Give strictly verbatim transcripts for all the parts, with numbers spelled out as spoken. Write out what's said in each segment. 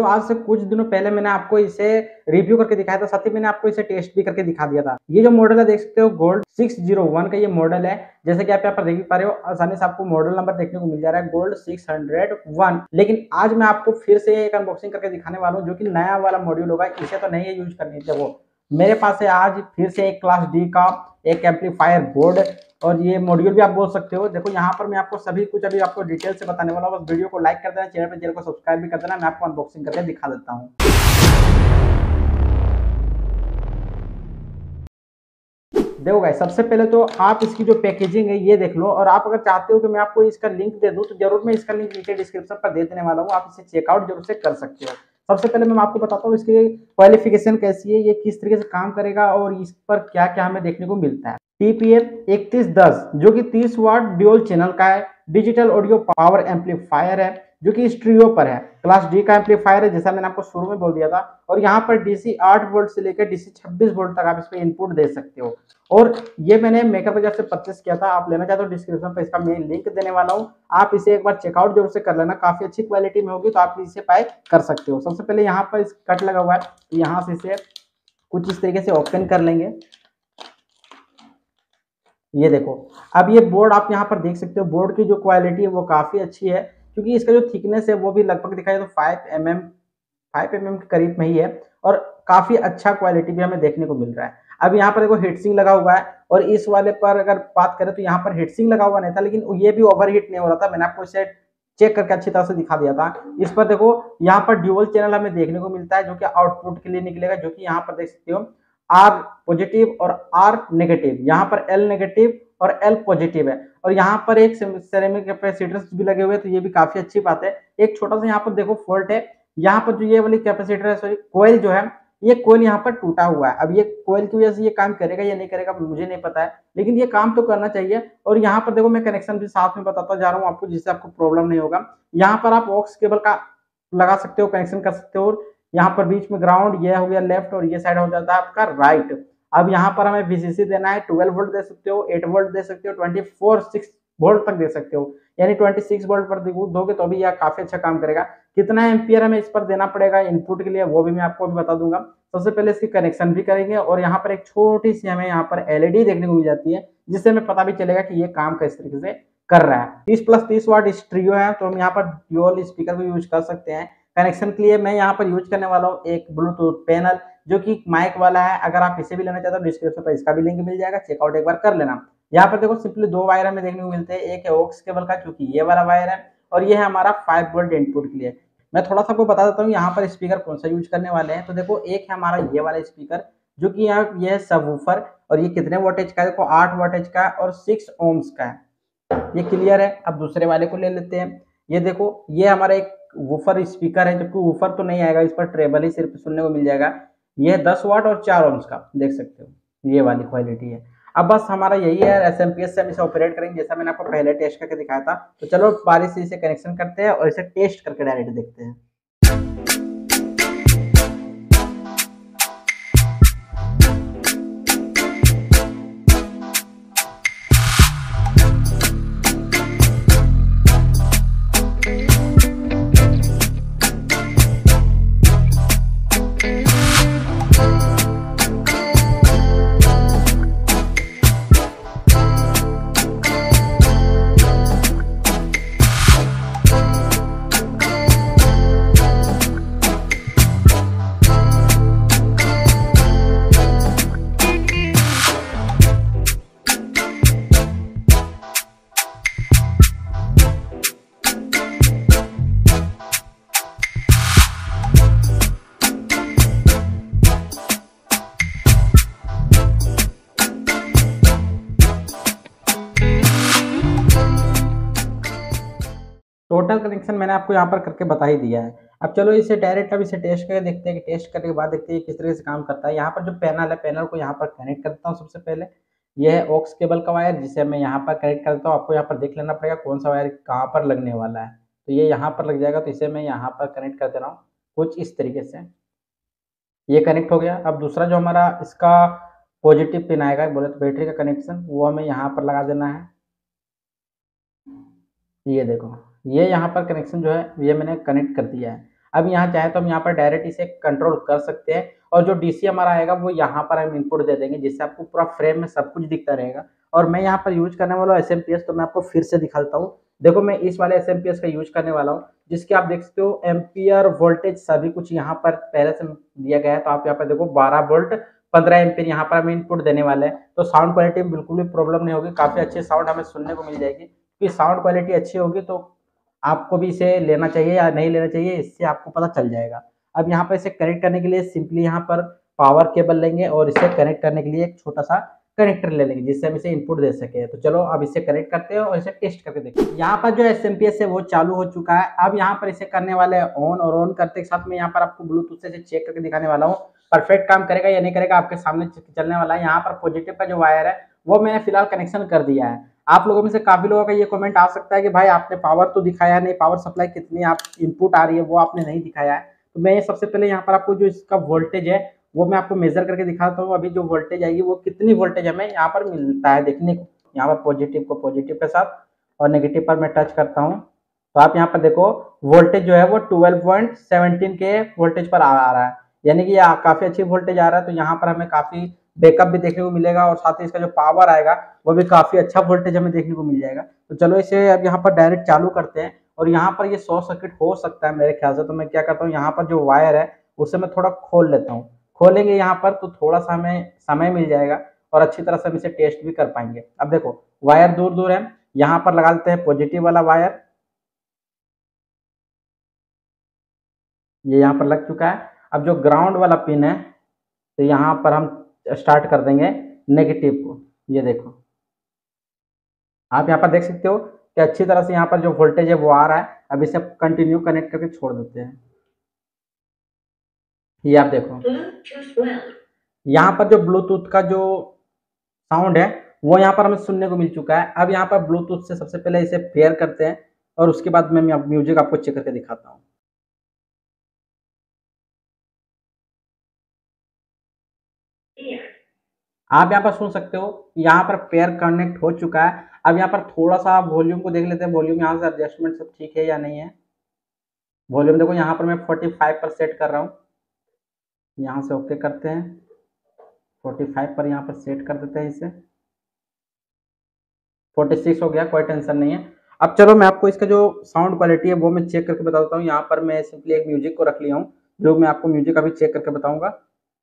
आज से कुछ दिनों पहले मैंने आपको इसे रिव्यू करके दिखाया था, साथ ही मैंने आपको इसे टेस्ट भी करके दिखा दिया था। ये जो मॉडल है देख सकते हो गोल्ड सिक्स ज़ीरो वन का ये मॉडल है। जैसे कि आप यहाँ पर देख पा रहे हो, आसानी से आपको मॉडल नंबर देखने को मिल जा रहा है गोल्ड सिक्स ज़ीरो वन। लेकिन आज मैं आपको फिर से एक अनबॉक्सिंग करके दिखाने वाला हूँ जो कि नया वाला मॉड्यूल होगा। इसे तो नहीं है यूज करनी थे वो मेरे पास है आज फिर से एक क्लास डी का एक एम्पलीफायर बोर्ड और ये मॉड्यूल भी आप बोल सकते हो। देखो यहाँ पर मैं आपको सभी कुछ अभी आपको डिटेल से बताने वाला हूँ। बस वीडियो को लाइक कर देना, चैनल पर चैनल को सब्सक्राइब भी कर देना। मैं आपको अनबॉक्सिंग करके दिखा देता हूँ। देखो गाइस, सबसे पहले तो आप इसकी जो पैकेजिंग है ये देख लो, और आप अगर चाहते हो कि मैं आपको इसका लिंक दे दूं तो जरूर मैं इसका लिंक नीचे डिस्क्रिप्शन पर दे देने वाला हूँ। आप इसे चेकआउट जरूर से कर सकते हो। सबसे पहले मैं आपको बताता हूँ इसकी क्वालिफिकेशन कैसी है, ये किस तरीके से काम करेगा और इस पर क्या क्या हमें देखने को मिलता है। टीपीएम इकतीस दस जो कि तीस वाट ड्यूल चैनल का है, डिजिटल ऑडियो पावर एम्पलीफायर है जो कि स्टीरियो पर है, क्लास डी का एम्पलीफायर है जैसा मैंने आपको शुरू में बोल दिया था। और यहाँ पर डीसी आठ वोल्ट से लेकर डीसी छब्बीस वोल्ट तक आप इस पर इनपुट दे सकते हो। और ये मैंने मेकअप बाजार से परचेस किया था, आप लेना चाहते हो डिस्क्रिप्शन पर इसका मैं लिंक देने वाला हूँ। आप इसे एक बार चेकआउट जरूर से कर लेना, काफी अच्छी क्वालिटी में होगी तो आप इसे बाय कर सकते हो। सबसे पहले यहाँ पर इस कट लगा हुआ है, यहाँ से इसे कुछ इस तरीके से ओपन कर लेंगे। ये देखो, अब ये बोर्ड आप यहाँ पर देख सकते हो। बोर्ड की जो क्वालिटी है वो काफी अच्छी है, क्योंकि इसका जो थिकनेस है वो भी लगभग दिखाई तो five M M five M M के करीब में ही है, और काफी अच्छा क्वालिटी भी हमें देखने को मिल रहा है। अब यहाँ पर देखो हीटसिंग लगा हुआ है, और इस वाले पर अगर बात करें तो यहाँ पर हीटसिंग लगा हुआ नहीं था, लेकिन ये भी ओवरहीट नहीं हो रहा था। मैंने आपको इसे चेक करके अच्छी तरह से दिखा दिया था। इस पर देखो यहाँ पर ड्यूअल चैनल हमें देखने को मिलता है जो कि आउटपुट के लिए निकलेगा, जो कि यहाँ पर देख सकते हो आर पॉजिटिव और आर नेगेटिव। यहाँ पर एल नेगेटिव और एल पॉजिटिव है, और यहाँ पर एक सेरेमिक कैपेसिटर्स भी लगे हुए हैं, तो ये भी काफी अच्छी बात है। एक छोटा सा यहाँ पर देखो फॉल्ट है, यहाँ पर जो ये वाली कैपेसिटर है सॉरी कोयल जो है, ये कोयल यहाँ पर टूटा हुआ है। अब ये कोयल की वजह से ये काम करेगा या नहीं करेगा मुझे नहीं पता है, लेकिन ये काम तो करना चाहिए। और यहाँ पर देखो मैं कनेक्शन भी साथ में बताता जा रहा हूँ आपको, जिससे आपको प्रॉब्लम नहीं होगा। यहाँ पर आप ऑक्स केबल का लगा सकते हो, कनेक्शन कर सकते हो। यहाँ पर बीच में ग्राउंड, ये हो गया लेफ्ट और ये साइड हो जाता है आपका राइट। अब यहाँ पर हमें वीसीसी देना है, ट्वेल्व वोल्ट दे सकते हो, एट वोल्ट दे सकते हो, ट्वेंटी फोर सिक्स वोल्ट तक दे सकते हो। यानी छब्बीस वोल्ट पर दोगे तो भी यह काफी अच्छा काम करेगा। कितना एम्पियर हमें इस पर देना पड़ेगा इनपुट के लिए वो भी मैं आपको भी बता दूंगा। सबसे पहले इसकी कनेक्शन भी करेंगे, और यहाँ पर एक छोटी सी हमें यहाँ पर एलईडी देखने को मिल जाती है, जिससे हमें पता भी चलेगा कि ये काम किस तरीके से कर रहा है। तीस प्लस तीस वाट स्टीरियो है, तो हम यहाँ पर ड्यूअल स्पीकर को यूज कर सकते हैं। कनेक्शन के लिए मैं यहाँ पर यूज करने वाला हूँ एक ब्लूटूथ पैनल जो कि माइक वाला है। अगर आप इसे भी लेना चाहते हो डिस्क्रिप्शन पर इसका भी लिंक मिल जाएगा, चेकआउट एक बार कर लेना। यहाँ पर देखो सिंपली दो वायर हमें देखने को मिलते हैं, एक है ऑक्स केबल का जो कि ये वाला वायर है, और ये है हमारा फाइव वोल्ट इनपुट के लिए। मैं थोड़ा सा आपको बता देता हूँ यहाँ पर स्पीकर कौन सा यूज करने वाले हैं। तो देखो एक है हमारा ये वाला स्पीकर जो कि यहाँ ये है सबवूफर, और ये कितने वोल्टेज का है देखो आठ वोल्टेज का और सिक्स ओम्स का है। ये क्लियर है। अब दूसरे वाले को ले लेते हैं। ये देखो ये हमारा एक वूफर स्पीकर है, जबकि वूफर तो नहीं आएगा, इस पर ट्रेबल ही सिर्फ सुनने को मिल जाएगा। ये है दस वाट और चार ओम्स का, देख सकते हो ये वाली क्वालिटी है। अब बस हमारा यही है, एसएमपीएस से हम इसे ऑपरेट करेंगे जैसा मैंने आपको पहले टेस्ट करके दिखाया था। तो चलो बारी से इसे कनेक्शन करते हैं और इसे टेस्ट करके डायरेक्ट देखते हैं। टोटल कनेक्शन मैंने आपको यहाँ पर करके बता ही दिया है। अब चलो इसे डायरेक्ट अब इसे टेस्ट करके देखते हैं कि टेस्ट करने के बाद देखते हैं किस तरह से काम करता है। यहाँ पर जो पैनल है, पैनल को यहाँ पर कनेक्ट करता हूँ। सबसे पहले यह है ऑक्स केबल का वायर, जिसे मैं यहाँ पर कनेक्ट करता हूँ। आपको यहाँ पर देख लेना पड़ेगा कौन सा वायर कहाँ पर लगने वाला है, तो ये यहाँ पर लग जाएगा। तो इसे मैं यहाँ पर कनेक्ट कर दे रहा हूँ कुछ इस तरीके से। ये कनेक्ट हो गया। अब दूसरा जो हमारा इसका पॉजिटिव पिन आएगा, बोले तो बैटरी का कनेक्शन, वो हमें यहाँ पर लगा देना है। ये देखो ये यहाँ पर कनेक्शन जो है ये मैंने कनेक्ट कर दिया है। अब यहाँ चाहे तो हम यहाँ पर डायरेक्ट इसे कंट्रोल कर सकते हैं और जो डीसी हमारा आएगा वो यहाँ पर हम इनपुट दे देंगे, जिससे आपको पूरा फ्रेम में सब कुछ दिखता रहेगा। और मैं यहाँ पर यूज करने वाला हूँ एसएमपीएस, तो मैं आपको फिर से दिखाता हूँ। देखो मैं इस वाले एसएमपीएस का यूज करने वाला हूँ, जिसके आप देख सकते हो एम्पियर वोल्टेज सभी कुछ यहाँ पर पहले से दिया गया है। तो आप यहाँ पर देखो बारह वोल्ट पंद्रह एम्पियर यहाँ पर हम इनपुट देने वाले हैं। तो साउंड क्वालिटी में बिल्कुल भी प्रॉब्लम नहीं होगी, काफी अच्छी साउंड हमें सुनने को मिल जाएगी। क्योंकि साउंड क्वालिटी अच्छी होगी तो आपको भी इसे लेना चाहिए या नहीं लेना चाहिए, इससे आपको पता चल जाएगा। अब यहाँ पर इसे कनेक्ट करने के लिए सिंपली यहाँ पर पावर केबल लेंगे और इसे कनेक्ट करने के लिए एक छोटा सा कनेक्टर ले लेंगे, जिससे हम इसे इनपुट दे सके। तो चलो अब इसे कनेक्ट करते हैं और इसे टेस्ट करके देखते हैं। यहाँ पर जो एसएमपीएस है वो चालू हो चुका है। अब यहाँ पर इसे करने वाले हैं ऑन, और ऑन करते के साथ में यहाँ पर आपको ब्लूटूथ से चेक करके दिखाने वाला हूँ परफेक्ट काम करेगा या नहीं करेगा, आपके सामने चलने वाला है। यहाँ पर पॉजिटिव का जो वायर है वो मैंने फिलहाल कनेक्शन कर दिया है। आप लोगों में से काफी लोगों का ये कमेंट आ सकता है कि भाई आपने पावर तो दिखाया नहीं, पावर सप्लाई कितनी आप इनपुट आ रही है वो आपने नहीं दिखाया है। तो मैं सबसे पहले यहाँ पर आपको जो इसका वोल्टेज है वो मैं आपको मेजर करके दिखाता हूँ। अभी जो वोल्टेज आएगी वो कितनी वोल्टेज हमें यहाँ पर मिलता है देखने को। यहाँ पर पॉजिटिव को पॉजिटिव के साथ और नेगेटिव पर मैं टच करता हूँ, तो आप यहाँ पर देखो वोल्टेज जो है वो ट्वेल्व पॉइंट सेवनटीन के वोल्टेज पर आ रहा है, यानी कि काफी अच्छी वोल्टेज आ रहा है। तो यहाँ पर हमें काफी बैकअप भी देखने को मिलेगा और साथ ही इसका जो पावर आएगा वो भी काफी अच्छा वोल्टेज हमें देखने को मिल जाएगा। तो चलो इसे अब यहाँ पर डायरेक्ट चालू करते हैं। और यहाँ पर ये शॉर्ट सर्किट हो सकता है मेरे ख्याल से, तो मैं क्या करता हूँ यहाँ पर जो वायर है उसे मैं थोड़ा खोल लेता हूँ। खोलेंगे यहाँ पर तो थोड़ा सा हमें समय मिल जाएगा और अच्छी तरह से हम इसे टेस्ट भी कर पाएंगे। अब देखो वायर दूर दूर है, यहाँ पर लगा लेते हैं पॉजिटिव वाला वायर, ये यहाँ पर लग चुका है। अब जो ग्राउंड वाला पिन है तो यहाँ पर हम स्टार्ट कर देंगे नेगेटिव को। ये देखो आप यहाँ पर देख सकते हो कि अच्छी तरह से यहाँ पर जो वोल्टेज है वो आ रहा है। अब इसे कंटिन्यू कनेक्ट करके छोड़ देते हैं। ये आप देखो यहाँ पर जो ब्लूटूथ का जो साउंड है वो यहाँ पर हमें सुनने को मिल चुका है। अब यहाँ पर ब्लूटूथ से सबसे पहले इसे पेयर करते हैं और उसके बाद मैं म्यूजिक आपको चेक करके दिखाता हूँ। आप यहाँ पर सुन सकते हो यहाँ पर पेयर कनेक्ट हो चुका है। अब यहाँ पर थोड़ा सा वॉल्यूम को देख लेते हैं, वॉल्यूम यहाँ से एडजस्टमेंट सब ठीक है या नहीं है। वॉल्यूम देखो यहाँ पर मैं पैंतालीस पर सेट कर रहा हूँ, यहाँ से ओके करते हैं। पैंतालीस पर यहाँ पर सेट कर देते हैं इसे, छियालीस हो गया, कोई टेंशन नहीं है। अब चलो मैं आपको इसका जो साउंड क्वालिटी है वो मैं चेक करके बता देता हूँ। यहाँ पर मैं सिंपली एक म्यूजिक को रख लिया हूँ, जो मैं आपको म्यूजिक अभी चेक करके बताऊंगा।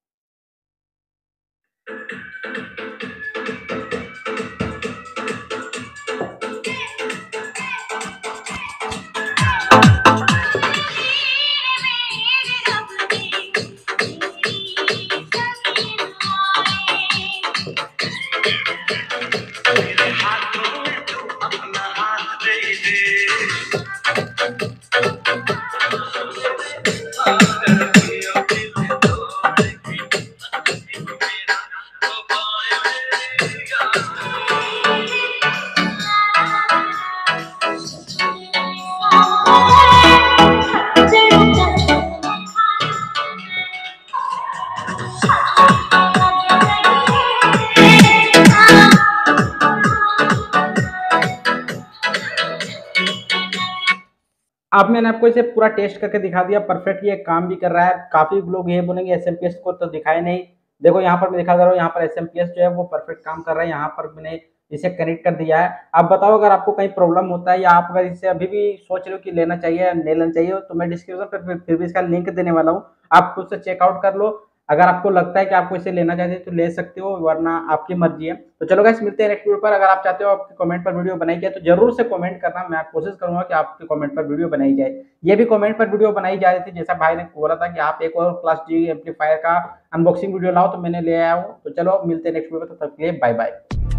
अब मैंने आपको इसे पूरा टेस्ट करके दिखा दिया, परफेक्ट ये काम भी कर रहा है। काफी लोग ये बोलेंगे एसएमपीएस को तो दिखाए नहीं, देखो यहाँ पर मैं दिखा दे रहा हूँ, यहाँ पर एसएमपीएस जो है वो परफेक्ट काम कर रहा है। यहाँ पर मैंने इसे कनेक्ट कर दिया है। अब बताओ अगर आपको कहीं प्रॉब्लम होता है या आप अगर इसे अभी भी सोच रहे हो कि लेना चाहिए या नहीं लेना चाहिए, तो मैं डिस्क्रिप्शन पर फिर भी इसका लिंक देने वाला हूँ, आप खुद से चेकआउट कर लो। अगर आपको लगता है कि आपको इसे लेना चाहिए तो ले सकते हो, वरना आपकी मर्जी है। तो चलो गाइस मिलते हैं नेक्स्ट वीडियो पर। अगर आप चाहते हो आपके कमेंट पर वीडियो बनाई जाए तो जरूर से कमेंट करना, मैं कोशिश करूंगा कि आपके कमेंट पर वीडियो बनाई जाए। ये भी कमेंट पर वीडियो बनाई जा रही थी, जैसा भाई ने बोला था कि आप एक और क्लास जी एम्पलीफायर का अनबॉक्सिंग वीडियो लाओ, तो मैंने ले आया हूँ। तो चलो मिलते हैं नेक्स्ट वीडियो पर, तब तक के लिए बाय बाय।